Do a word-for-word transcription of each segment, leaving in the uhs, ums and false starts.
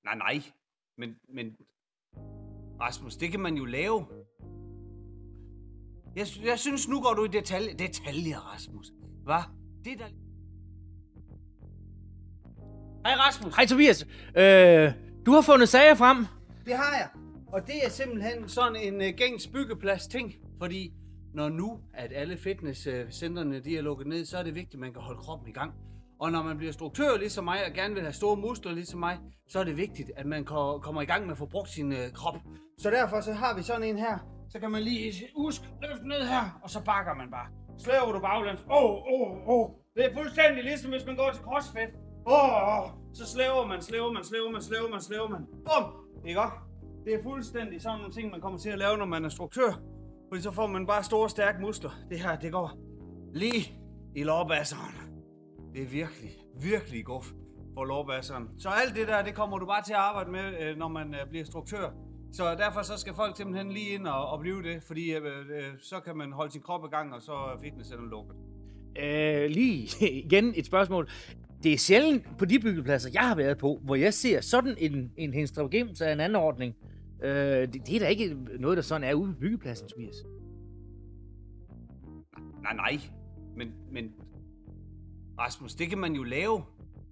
Nej, nej. Men, men Rasmus, det kan man jo lave. Jeg, jeg synes, nu går du i detalje, detaljer, Rasmus. Hvad? Det der... Hej, Rasmus. Hej, Tobias. Øh, du har fundet sager frem. Det har jeg. Og det er simpelthen sådan en uh, gængs byggeplads ting. Fordi når nu, at alle fitnesscentrene de er lukket ned, så er det vigtigt, at man kan holde kroppen i gang. Og når man bliver struktør ligesom mig, og gerne vil have store muskler ligesom mig, så er det vigtigt, at man kommer i gang med at få brugt sin uh, krop. Så derfor så har vi sådan en her. Så kan man lige husk, løfte ned her, og så bakker man bare. Slæver du baglæns. Åh, åh, åh. Det er fuldstændig ligesom, hvis man går til crossfit. Åh, åh. Så slæver man, slæver man, slæver man, slæver man, slæver man. Bum! Ikke også? Det er fuldstændig sådan nogle ting, man kommer til at lave, når man er struktør. Fordi så får man bare store, stærke muskler. Det her, det går lige i lårbasseren. Det er virkelig, virkelig godt for lårbasseren. Så alt det der, det kommer du bare til at arbejde med, når man bliver struktør. Så derfor så skal folk simpelthen lige ind og, og blive det, fordi øh, så kan man holde sin krop i gang, og så er fitnesscenteret lukket. Øh, lige igen et spørgsmål. Det er sjældent på de byggepladser, jeg har været på, hvor jeg ser sådan en, en henstravgemmelse af en anordning. Øh, det, det er da ikke noget, der sådan er ude på byggepladsen, Tobias. Nej, nej. Men, men Rasmus, det kan man jo lave.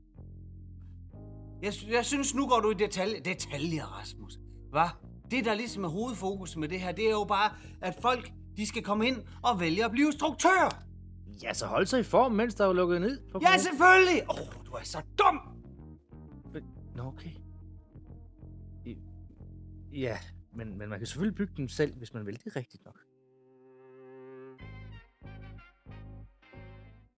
Jeg, jeg synes, nu går du i detalje, detaljer, Rasmus. Hvad? Det, der ligesom er hovedfokus med det her, det er jo bare, at folk, de skal komme ind og vælge at blive struktør. Ja, så hold sig i form, mens der er lukket ned. På ja, selvfølgelig! Åh, oh, du er så dum! Nå, okay. Ja, men, men man kan selvfølgelig bygge den selv, hvis man vil. Det er rigtigt nok.